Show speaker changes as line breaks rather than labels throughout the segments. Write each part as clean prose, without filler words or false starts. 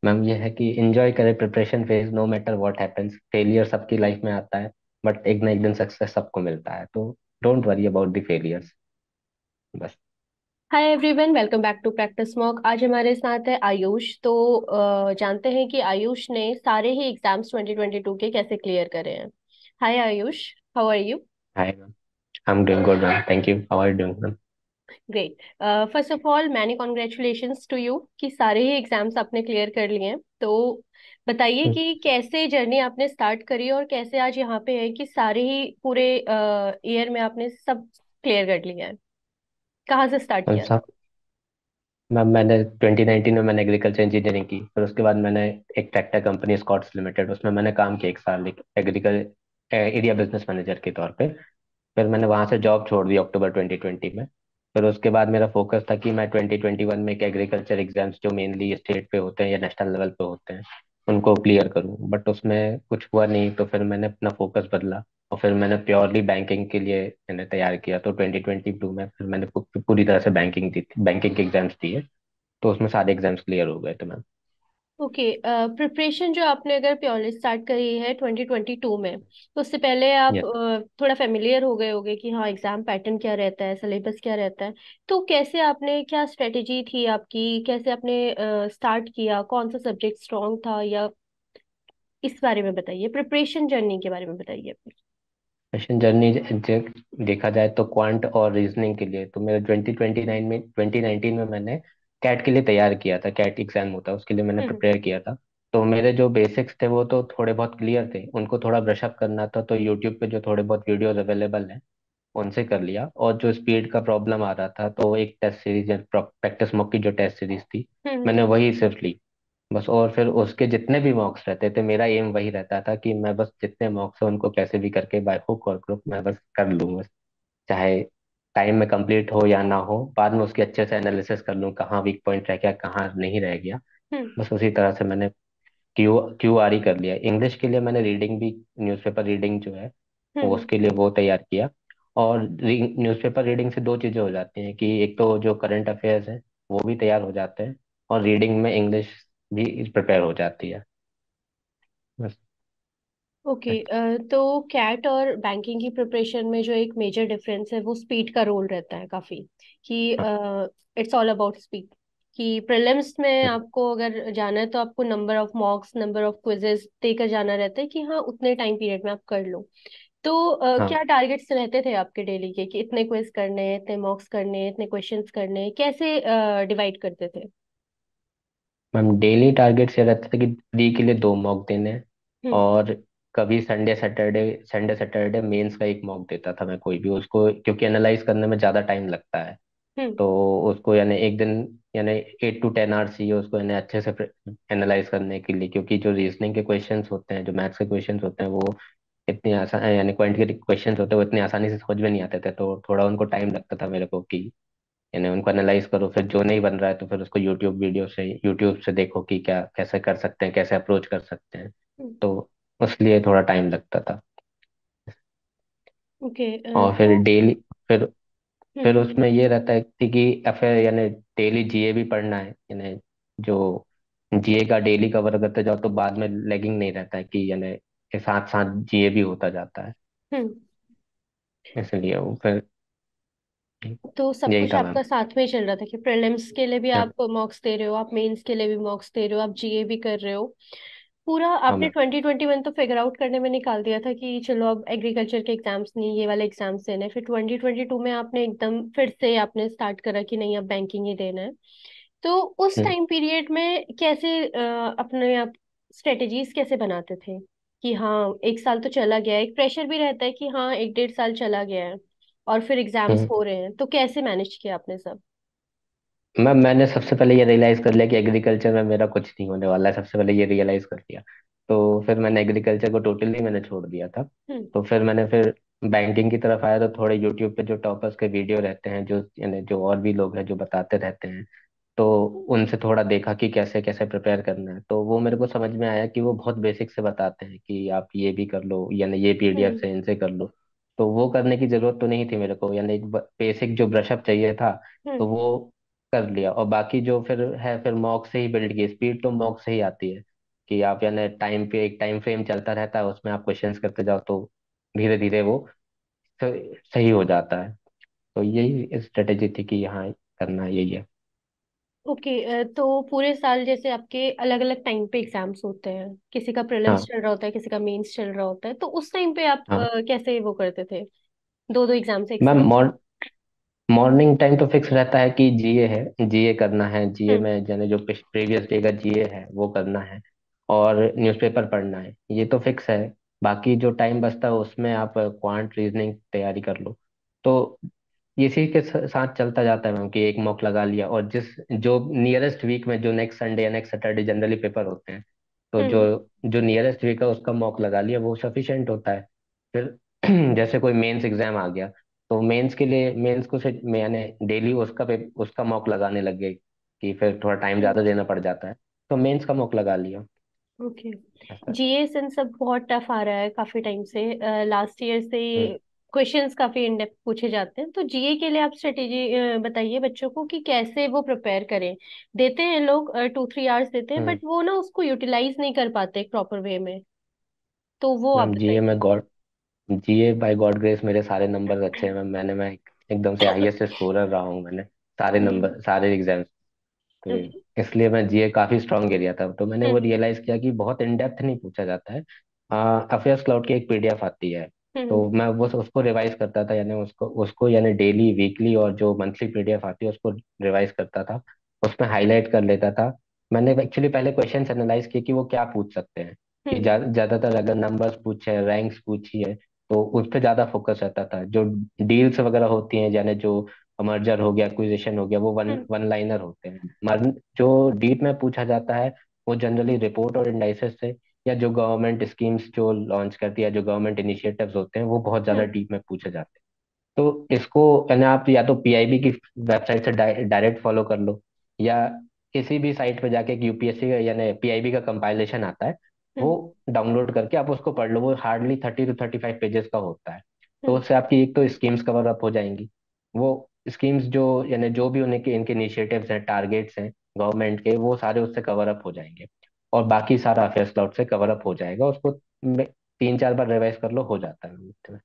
Ma'am ये है कि एंजॉय करें preparation phase, no matter what happens. Failure सबकी लाइफ में आता है, बट एक ना एक दिन सक्सेस सबको मिलता है, तो don't worry about the failures, बस।
Hi everyone, welcome back to practice mock. आज हमारे साथ है आयुष। तो जानते हैं कि आयुष ने सारे ही एग्जाम्स 2022 के कैसे क्लियर करे हैं। Hi Ayush, how are you?
Hi ma'am, I am doing good ma'am, thank you. How are you doing ma'am?
Great. First of all many congratulations to you कि सारे ही एग्जाम्स आपने क्लियर कर लिए हैं। तो बताइए कि कैसे जर्नी आपने स्टार्ट करी और कैसे आज यहाँ पे है कि सारे ही पूरे ईयर में आपने सब क्लियर कर लिया है। कहाँ से स्टार्ट
मैम
किया था?
साहब, मैम मैंने 2019 में मैंने एग्रीकल्चर इंजीनियरिंग की, फिर उसके बाद मैंने एक ट्रैक्टर कंपनी स्कॉट्स लिमिटेड, उसमें मैंने काम किया एक साल, एक एग्रीकल एरिया बिजनेस मैनेजर के तौर पे। फिर मैंने वहां से जॉब छोड़ दी अक्टूबर 2020 में। फिर उसके बाद मेरा फोकस था कि मैं 2021 में एक एग्रीकल्चर एग्जाम्स जो मेनली स्टेट पे होते हैं या नेशनल लेवल पे होते हैं उनको क्लियर करूं, बट उसमें कुछ हुआ नहीं, तो फिर मैंने अपना फोकस बदला और फिर मैंने प्योरली बैंकिंग के लिए मैंने तैयार किया। तो 2022 में फिर मैंने पूरी तरह से बैंकिंग दी थी, बैंकिंग के एग्जाम्स दिए, तो उसमें सारे एग्जाम्स क्लियर हो गए थे मैम।
ओके। प्रिपरेशन जो आपने अगर प्योरली स्टार्ट करी है 2022 में, तो उससे पहले आप
यस।
थोड़ा फेमिलियर हो गए होगे कि हाँ एग्जाम पैटर्न क्या रहता है, सिलेबस क्या रहता है। तो कैसे आपने, क्या स्ट्रेटेजी थी आपकी, कैसे आपने स्टार्ट किया, कौन सा सब्जेक्ट स्ट्रॉन्ग था, या इस बारे में बताइए, प्रिपरेशन जर्नी के बारे में बताइए अपनी।
क्वेश्चन जर्नी देखा जाए तो क्वांट और रीजनिंग के लिए तो मेरे 2019 में मैंने कैट के लिए तैयार किया था। कैट एग्जाम होता है, उसके लिए मैंने
हम्म।
प्रिपेयर किया था। तो मेरे जो बेसिक्स थे वो तो थोड़े बहुत क्लियर थे, उनको थोड़ा ब्रश अप करना था। तो यूट्यूब पे जो थोड़े बहुत वीडियोस अवेलेबल हैं उनसे कर लिया। और जो स्पीड का प्रॉब्लम आ रहा था तो एक टेस्ट सीरीज, प्रैक्टिस मॉक की जो टेस्ट सीरीज थी,
हम्म।
मैंने वही सिर्फ ली बस। और फिर उसके जितने भी मॉक्स रहते थे मेरा एम वही रहता था कि मैं बस जितने मॉक्स है उनको कैसे भी करके बाय हुक और क्रुक मैं बस कर लूँ बस। चाहे टाइम में कंप्लीट हो या ना हो, बाद में उसकी अच्छे से एनालिसिस कर लूँ कहाँ वीक पॉइंट रह गया कहाँ नहीं रह गया।
हम्म।
बस उसी तरह से मैंने क्यू आर ही कर लिया। इंग्लिश के लिए मैंने रीडिंग भी, न्यूज़पेपर रीडिंग जो है वो
हम्म।
उसके लिए वो तैयार किया। और न्यूज़पेपर रीडिंग से दो चीज़ें हो जाती हैं कि एक तो जो करंट अफेयर्स है वो भी तैयार हो जाते हैं, और रीडिंग में इंग्लिश भी प्रिपेयर हो जाती है बस।
ओके। तो कैट और बैंकिंग की प्रिपरेशन में जो एक मेजर डिफरेंस है वो स्पीड का रोल रहता है काफी, कि
हाँ।
It's all about speed. कि प्रीलिम्स में
हम्म,
आपको अगर जाना है तो आपको number of mocks, number of quizzes देकर जाना रहता है कि हाँ उतने टाइम पीरियड में आप कर लो। तो क्या
हाँ
टारगेट्स रहते थे आपके डेली के कि इतने क्विज करने हैं, इतने मॉक्स करने हैं, इतने क्वेश्चंस करने हैं, कैसे डिवाइड करते थे?
मैम, डेली टारगेट ये रहता था कि प्री के लिए दो मॉक देने हैं।
हम्म।
और कभी संडे सैटरडे मेंस का एक मॉक देता था मैं कोई भी, उसको क्योंकि एनालाइज करने में ज़्यादा टाइम लगता है।
हम्म।
तो उसको यानी एक दिन, यानी 8 to 10 आवर्स चाहिए उसको यानी अच्छे से एनालाइज करने के लिए, क्योंकि जो रीजनिंग के क्वेश्चंस होते हैं, जो मैथ्स के क्वेश्चंस होते हैं, वो इतनी आसान, यानी क्वांटिटी के क्वेश्चंस होते हैं वो इतनी आसानी से समझ में नहीं आते थे, तो थोड़ा उनको टाइम लगता था मेरे को कि यानी उनको एनालाइज करो। फिर जो नहीं बन रहा है तो फिर उसको यूट्यूब से देखो कि क्या कैसे कर सकते हैं, कैसे अप्रोच कर सकते हैं। तो उसलिए थोड़ा टाइम लगता था।
ओके।
और फिर
तो
डेली, फिर फिर
हम्म।
उसमें ये रहता है कि एफए यानी डेली जीए भी पढ़ना है, यानी जो जीए का डेली कवर करते जाओ तो बाद में लैगिंग नहीं रहता है कि यानी के साथ साथ जीए भी होता जाता है।
हम्म।
इसलिए वो फिर
तो सब
यही
कुछ
था मैम।
आपका साथ में ही चल रहा था कि प्रीलिम्स के लिए भी
हाँ।
आप मॉक्स दे रहे हो, आप मेंस के लिए भी मॉक्स दे रहे हो, आप जीए भी कर रहे हो। पूरा
हाँ
आपने
मैम।
2021 तो फिगर आउट करने में निकाल दिया था कि चलो अब एग्रीकल्चर के एग्जाम्स नहीं, ये वाले एग्जाम्स देने हैं। फिर 2022 में आपने एकदम फिर से आपने स्टार्ट करा कि नहीं अब बैंकिंग ही देना है। तो उस
हम्म,
टाइम पीरियड में कैसे अपने आप स्ट्रेटेजीज कैसे बनाते थे कि हाँ एक साल तो चला गया है, एक प्रेशर भी रहता है कि हाँ एक डेढ़ साल चला गया है और फिर एग्जाम्स
हम्म।
हो रहे हैं, तो कैसे मैनेज किया आपने सब?
मैम मैंने सबसे पहले ये रियलाइज कर लिया कि एग्रीकल्चर में मेरा कुछ नहीं होने वाला है, सबसे पहले ये रियलाइज कर लिया। तो फिर मैंने एग्रीकल्चर को टोटली मैंने छोड़ दिया था।
हम्म।
तो फिर बैंकिंग की तरफ आया, तो थोड़े यूट्यूब पे जो टॉपर्स के वीडियो रहते हैं, जो यानी जो और भी लोग हैं जो बताते रहते हैं, तो उनसे थोड़ा देखा कि कैसे कैसे प्रिपेयर करना है। तो वो मेरे को समझ में आया कि वो बहुत बेसिक से बताते हैं कि आप ये भी कर लो, यानी ये पीडीएफ
हम्म।
से इनसे कर लो। तो वो करने की जरूरत तो नहीं थी मेरे को, यानी एक बेसिक जो ब्रशअप चाहिए था,
हम्म।
तो वो कर लिया। और बाकी जो फिर है, फिर मॉक से ही बिल्ड की स्पीड तो मॉक से ही आती है, कि आप यानी टाइम पे एक टाइम फ्रेम चलता रहता है, उसमें आप क्वेश्चंस करते जाओ तो धीरे धीरे वो सही हो जाता है। तो यही स्ट्रेटेजी थी कि हाँ करना यही है।
ओके, तो पूरे साल जैसे आपके अलग अलग टाइम पे एग्जाम्स होते हैं, किसी का प्रीलिम्स
हाँ
चल रहा होता है, किसी का मेंस चल रहा होता है, तो उस टाइम पे आप
हाँ
कैसे वो करते थे, दो दो एग्जाम्स एक
मैम,
साथ?
मॉर्निंग टाइम तो फिक्स रहता है कि जीए है, जीए करना है, जीए
हम्म।
में जाने जो प्रीवियस डे का जीए है वो करना है, और न्यूज़पेपर पढ़ना है, ये तो फिक्स है। बाकी जो टाइम बचता है उसमें आप क्वांट रीजनिंग तैयारी कर लो। तो इसी के साथ चलता जाता है मैम, कि एक मॉक लगा लिया, और जिस जो नियरेस्ट वीक में जो नेक्स्ट संडे या नेक्स्ट सैटरडे जनरली पेपर होते हैं, तो जो
हम्म।
जो नियरेस्ट वीक है उसका मॉक लगा लिया, वो सफिशिएंट होता है। फिर जैसे कोई मेंस एग्जाम आ गया, तो मेंस के लिए मेंस को से मैंने डेली उसका मॉक लगाने लग गए, कि फिर थोड़ा टाइम
हम्म।
ज्यादा देना पड़ जाता है, तो मेंस का मॉक लगा लिया।
ओके।
ऐसा।
जीएस इन सब बहुत टफ आ रहा है काफी टाइम से, लास्ट ईयर से
हम्म
क्वेश्चंस काफी इन डेप्थ पूछे जाते हैं। तो जीए के लिए आप स्ट्रेटेजी बताइए बच्चों को कि कैसे वो प्रिपेयर करें। देते हैं लोग 2-3 आवर्स देते हैं,
हम्म।
बट वो ना उसको यूटिलाइज नहीं कर पाते प्रॉपर वे में। तो वो आप
मैम जीए
बताइए।
में God GA by God grace मेरे सारे नंबर अच्छे हैं मैम। मैं एकदम से हाईएस्ट स्कोरर रहा हूँ मैंने, सारे
हम्म।
नंबर सारे एग्जाम। तो
ओके।
इसलिए मैं जीए काफी स्ट्रांग एरिया था, तो मैंने वो
हम्म।
रियलाइज किया कि बहुत इन डेप्थ नहीं पूछा जाता है। अफेयर्स क्लाउड की एक पीडीएफ आती है, तो
हम्म।
मैं वो उसको रिवाइज करता था, यानी उसको उसको यानी डेली वीकली और जो मंथली पीडीएफ आती है उसको रिवाइज करता था, उसमें हाईलाइट कर लेता था। मैंने एक्चुअली पहले क्वेश्चंस एनालाइज किए कि वो क्या पूछ सकते हैं, कि
हम्म।
ज्यादातर अगर नंबर्स पूछे, रैंक्स पूछी है, तो उस पर ज्यादा फोकस रहता था। जो डील्स वगैरह होती हैं, यानी जो मर्जर हो गया, एक्विजिशन हो गया, वो वन
हम्म।
वन लाइनर होते हैं। जो डीप में पूछा जाता है वो जनरली रिपोर्ट और इंडाइसेस से, या जो गवर्नमेंट स्कीम्स जो लॉन्च करती है, जो गवर्नमेंट इनिशिएटिव्स होते हैं, वो बहुत ज्यादा
हम्म।
डीप में पूछे जाते हैं। तो इसको यानी आप या तो पीआईबी की वेबसाइट से डायरेक्ट फॉलो कर लो, या किसी भी साइट पे जाके यूपीएससी का यानी पीआईबी का कंपाइलेशन आता है, वो
हम्म।
डाउनलोड करके आप उसको पढ़ लो। वो हार्डली 30 to 35 पेजेस का होता है। तो
हम्म।
उससे आपकी एक तो स्कीम्स कवर अप हो जाएंगी। वो स्कीम्स जो यानी जो भी उनके इनके इनिशिएटिव्स हैं, टारगेट्स हैं गवर्नमेंट के, वो सारे उससे कवर अप हो जाएंगे। और बाकी सारा अफेयर्स क्लाउड से कवर अप हो जाएगा। उसको 3-4 बार रिवाइज कर लो, हो जाता है।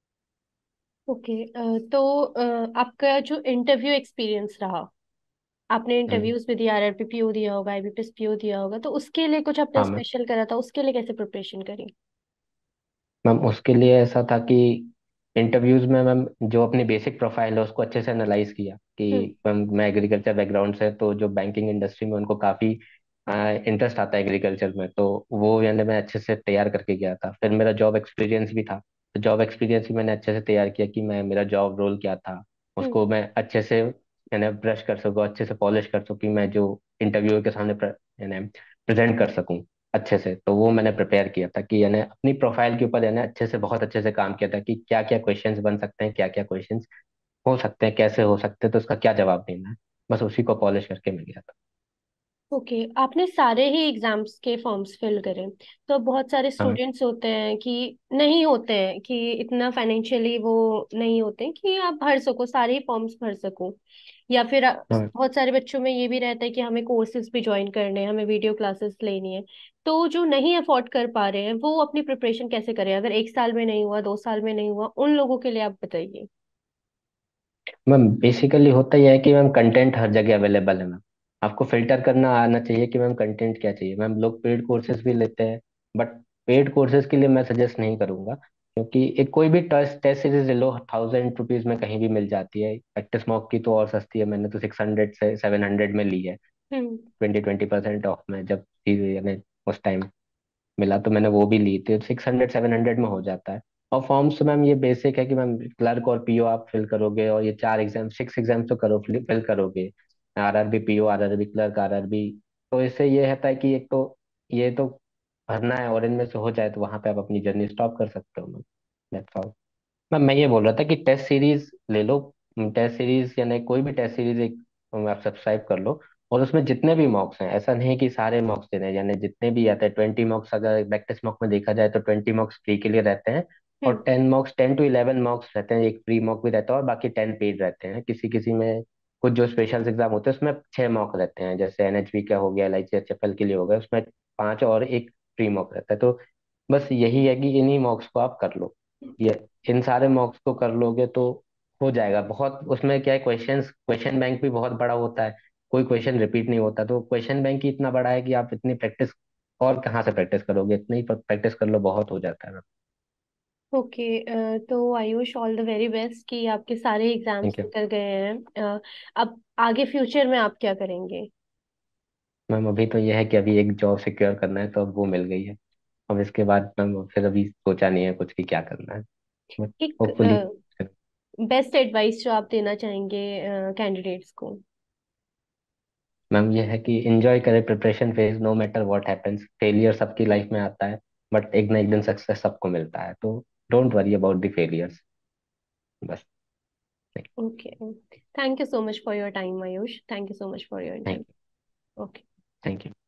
ओके। तो आपका जो इंटरव्यू एक्सपीरियंस रहा, आपने
हम्म।
इंटरव्यूज भी दिया, आरआरबी पीओ दिया होगा, आईबीपीएस पीओ दिया होगा, तो उसके लिए कुछ आपने
हाँ मैम।
स्पेशल करा था? उसके लिए कैसे प्रिपरेशन करी?
मैम उसके लिए ऐसा था कि इंटरव्यूज में मैम जो अपनी बेसिक प्रोफाइल है उसको अच्छे से एनालाइज किया,
हम्म।
कि मैम मैं एग्रीकल्चर बैकग्राउंड से, तो जो बैंकिंग इंडस्ट्री में उनको काफ़ी इंटरेस्ट आता है एग्रीकल्चर में, तो वो यानी मैं अच्छे से तैयार करके गया था। फिर मेरा जॉब एक्सपीरियंस भी था, तो जॉब एक्सपीरियंस भी मैंने अच्छे से तैयार किया, कि मैं मेरा जॉब रोल क्या था,
हम्म।
उसको मैं अच्छे से यानी ब्रश कर सकूँ, अच्छे से पॉलिश कर सकूँ, कि मैं जो इंटरव्यू के सामने यानी प्रेजेंट कर सकूँ अच्छे से। तो वो मैंने प्रिपेयर किया था, कि यानी अपनी प्रोफाइल के ऊपर यानी अच्छे से, बहुत अच्छे से काम किया था, कि क्या क्या क्वेश्चंस बन सकते हैं, क्या क्या क्वेश्चंस हो सकते हैं, कैसे हो सकते हैं, तो उसका क्या जवाब देना है। बस उसी को पॉलिश करके मैं गया था।
ओके, आपने सारे ही एग्जाम्स के फॉर्म्स फिल करे। तो बहुत सारे
हाँ
स्टूडेंट्स होते हैं कि नहीं होते हैं, कि इतना फाइनेंशियली वो नहीं होते हैं कि आप भर सको, सारे ही फॉर्म्स भर सको। या फिर
हाँ
बहुत सारे बच्चों में ये भी रहता है कि हमें कोर्सेज भी ज्वाइन करने हैं, हमें वीडियो क्लासेस लेनी है। तो जो नहीं अफोर्ड कर पा रहे हैं वो अपनी प्रिपरेशन कैसे करें, अगर 1 साल में नहीं हुआ, 2 साल में नहीं हुआ, उन लोगों के लिए आप बताइए।
मैम, बेसिकली होता यह है कि मैम कंटेंट हर जगह अवेलेबल है मैम। आपको फिल्टर करना आना चाहिए कि मैम कंटेंट क्या चाहिए। मैम लोग पेड कोर्सेज भी लेते हैं, बट पेड कोर्सेज के लिए मैं सजेस्ट नहीं करूंगा, क्योंकि एक कोई भी टेस्ट टेस्ट सीरीज ले लो, 1000 रुपीज में कहीं भी मिल जाती है। प्रैक्टिस मॉक की तो और सस्ती है, मैंने तो 600 से 700 में ली है।
हम्म।
20% ऑफ में जब यानी उस टाइम मिला, तो मैंने वो भी ली थी। 600-700 में हो जाता है। और फॉर्म्स मैम ये बेसिक है कि मैम क्लर्क और पीओ आप फिल करोगे, और ये 4 एग्जाम 6 एग्जाम तो करो, फिल करोगे। RRB PO, RRB clerk, RRB. तो इससे ये होता है कि एक तो ये तो भरना है, और इनमें से हो जाए तो वहां पे आप अपनी जर्नी स्टॉप कर सकते हो मैम। That's all. मैम मैं ये बोल रहा था कि टेस्ट सीरीज ले लो। टेस्ट सीरीज यानी कोई भी टेस्ट सीरीज एक आप सब्सक्राइब कर लो, और उसमें जितने भी मॉक्स हैं, ऐसा नहीं कि सारे मॉक्स देने हैं, यानी जितने भी आते हैं 20 मॉक्स, अगर प्रैक्टिस मॉक में देखा जाए तो 20 मॉक्स फ्री के लिए रहते हैं, और
हम्म।
10 मॉक्स 10 to 11 मॉक्स रहते हैं, एक फ्री मॉक भी रहता है, और बाकी 10 पेड रहते हैं किसी किसी में। कुछ जो स्पेशल एग्जाम होते हैं उसमें 6 मॉक रहते हैं, जैसे एनएचबी का हो गया, LIC HFL के लिए हो गया, उसमें 5 और एक प्री मॉक रहता है। तो बस यही है कि इन्हीं मॉक्स को आप कर लो, ये इन सारे मॉक्स को कर लोगे तो हो जाएगा। बहुत उसमें क्या है, क्वेश्चन बैंक भी बहुत बड़ा होता है, कोई क्वेश्चन रिपीट नहीं होता। तो क्वेश्चन बैंक ही इतना बड़ा है कि आप इतनी प्रैक्टिस और कहाँ से प्रैक्टिस करोगे, इतनी प्रैक्टिस कर लो बहुत हो जाता है।
ओके। तो Ayush, all the very best कि आपके सारे एग्जाम्स
थैंक यू
निकल गए हैं। अब आगे फ्यूचर में आप क्या करेंगे?
मैम। अभी तो यह है कि अभी एक जॉब सिक्योर करना है, तो अब वो मिल गई है। अब इसके बाद मैम फिर अभी सोचा नहीं है कुछ कि क्या करना है, बट
एक
होपफुली।
बेस्ट एडवाइस जो आप देना चाहेंगे कैंडिडेट्स को?
मैम ये है कि एंजॉय करें preparation phase, no matter what happens. Failure सबकी लाइफ में आता है, बट एक ना एक दिन सक्सेस सबको मिलता है। तो don't worry about the failures, बस।
Okay. Thank you so much for your time Ayush, thank you so much for your
thank
interview.
You.
Okay.
Thank you.